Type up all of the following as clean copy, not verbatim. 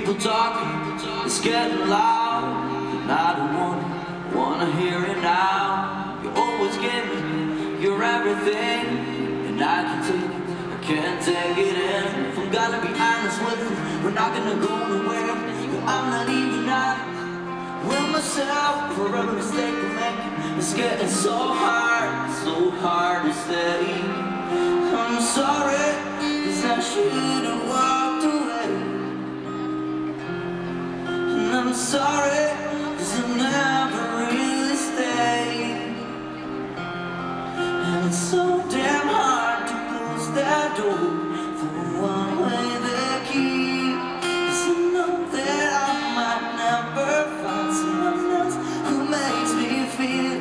People talking, it's getting loud, and I don't wanna hear it now. You always give me your everything, and I can't take it in. If I'm gonna be honest with you, we're not gonna go nowhere. I'm not even honest with myself for every mistake we make. It's getting so hard to stay. I'm sorry, 'cause I should've walked away. And I'm sorry, 'cause I never really stayed. And it's so damn hard to close that door for one way they keep. 'Cause I know that I might never find someone else who makes me feel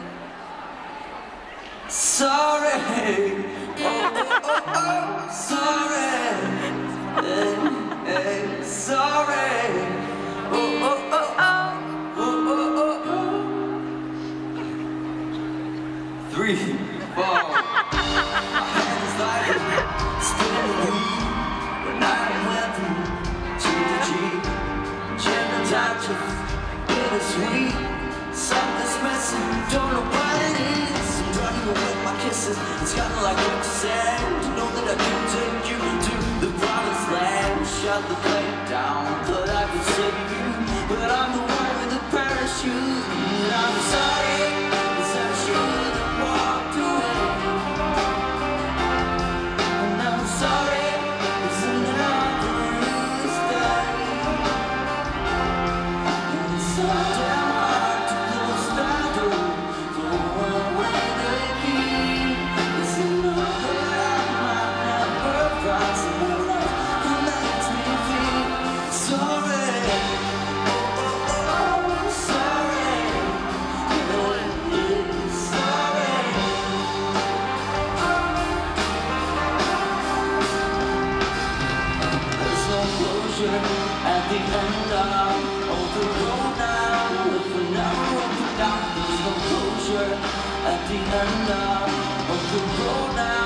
sorry. Sorry. Hey, sorry. Three, four. My hand is like still in the weed. When I went to the Jeep, gentle touches, bittersweet. Something's missing, don't know what it is. I'm running away with my kisses. It's kinda like what you said. To know that I can take you to the promised land. Shut the plane down, thought I could save you, but I'm the one with the parachute. And I'm sorry, 'cause I should've walked away. And I'm sorry, 'cause I never really stayed. And it's so damn hard to close that door for one way they keep. 'Cause I know that I might never find someone else who makes me feel sorry. Sorry. Sorry. There's no closure at the end of the road now. If we never open down, there's no closure at the end of the road now.